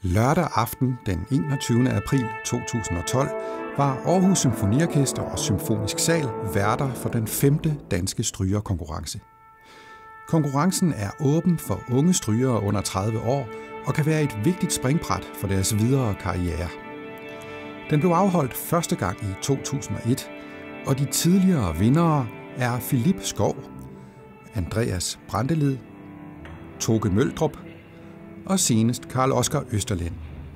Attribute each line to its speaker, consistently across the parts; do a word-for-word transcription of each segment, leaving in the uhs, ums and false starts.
Speaker 1: Lørdag aften den enogtyvende april to tusind og tolv var Aarhus Symfoniorkester og Symfonisk Sal værter for den femte danske strygerkonkurrence. Konkurrencen er åben for unge strygere under tredive år og kan være et vigtigt springbræt for deres videre karriere. Den blev afholdt første gang i to tusind og et, og de tidligere vindere er Philip Skov, Andreas Brantelid, Toke Møldrup og senest Carl Oscar Østerlind.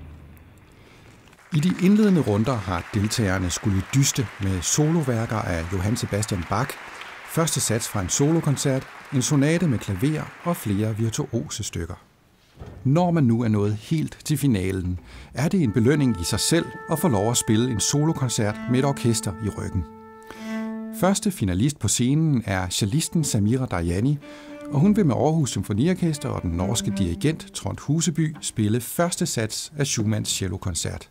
Speaker 1: I de indledende runder har deltagerne skulle dyste med soloværker af Johann Sebastian Bach, første sats fra en solokoncert, en sonate med klaver og flere virtuose stykker. Når man nu er nået helt til finalen, er det en belønning i sig selv at få lov at spille en solokoncert med et orkester i ryggen. Første finalist på scenen er cellisten Samira Dajani, og hun vil med Aarhus Symfoniorkester og den norske dirigent Trond Huseby spille første sats af Schumanns cellokoncert.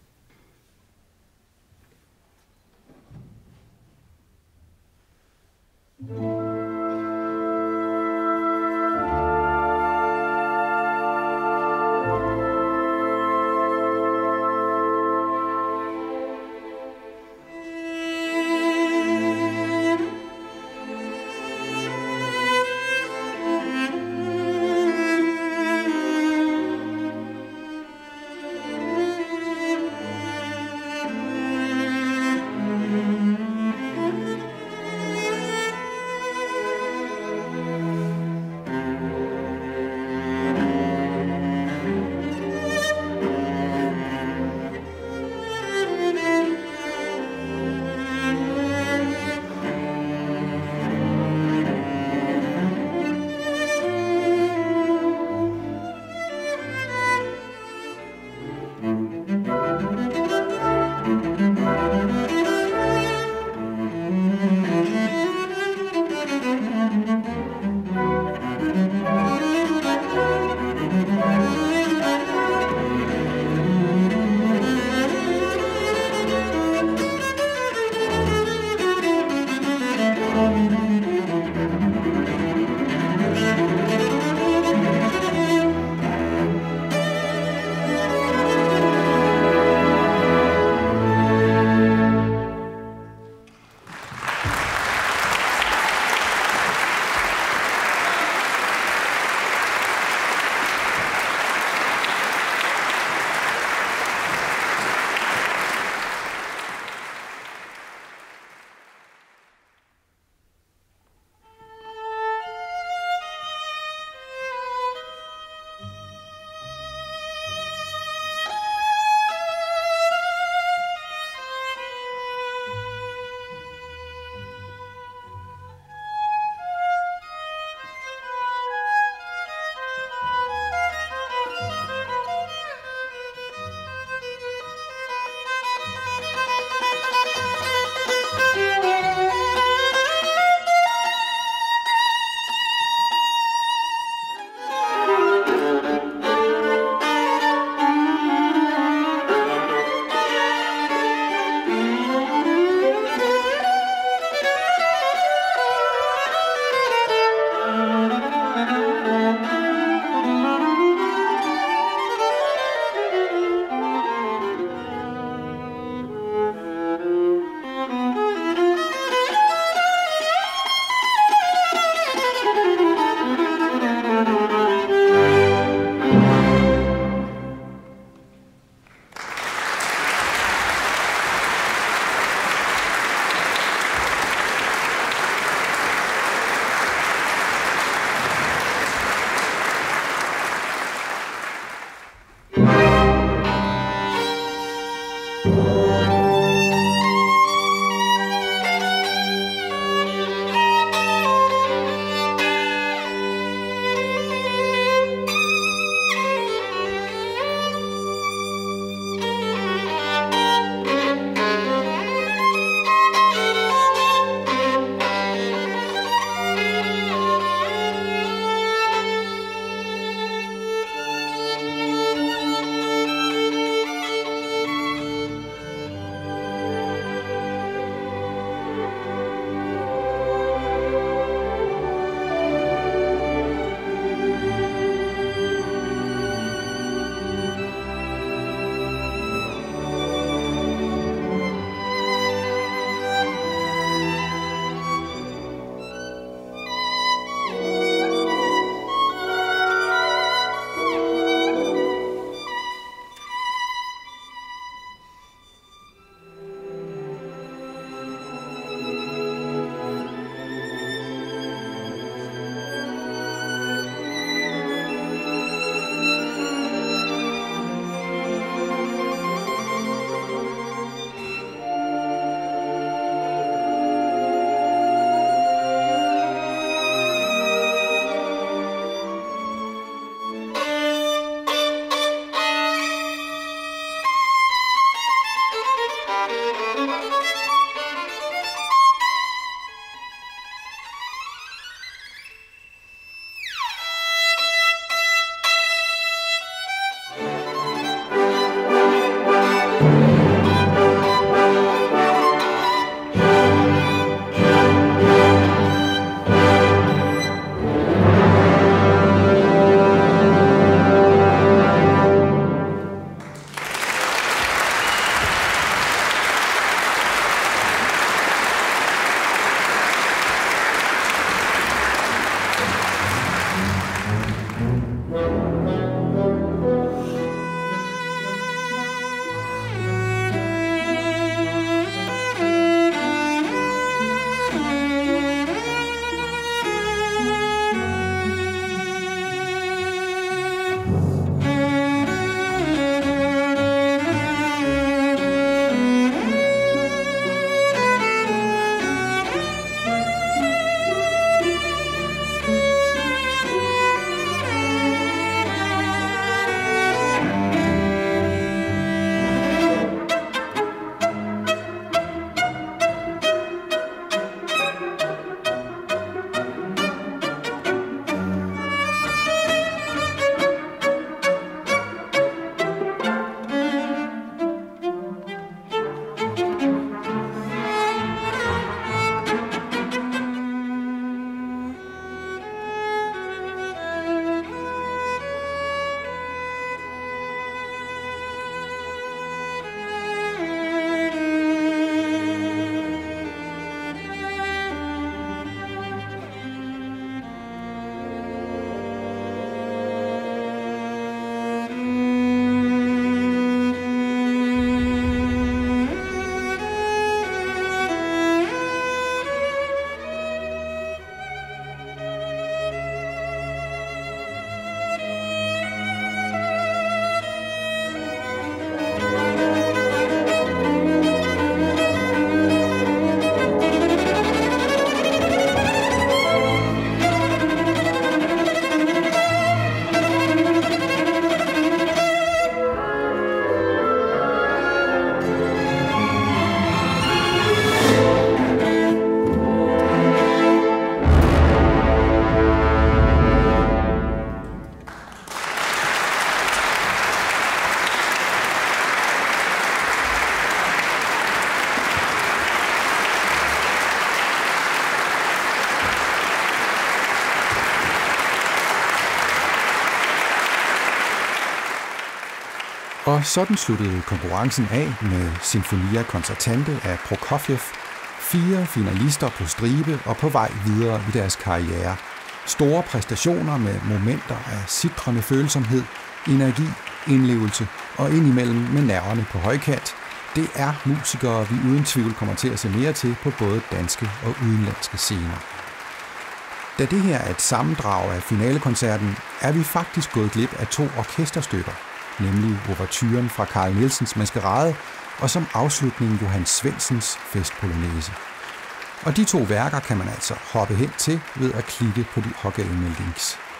Speaker 1: Og sådan sluttede konkurrencen af med Sinfonia Concertante af Prokofjev. Fire finalister på stribe og på vej videre i deres karriere. Store præstationer med momenter af sitrende følsomhed, energi, indlevelse og indimellem med nerverne på højkant. Det er musikere, vi uden tvivl kommer til at se mere til på både danske og udenlandske scener. Da det her er et sammendrag af finalekoncerten, er vi faktisk gået glip af to orkesterstykker, nemlig ouverturen fra Carl Nielsens Maskerade og som afslutning Johannes Svendsens Festpolonaise. Og de to værker kan man altså hoppe hen til ved at klikke på de pågældende links.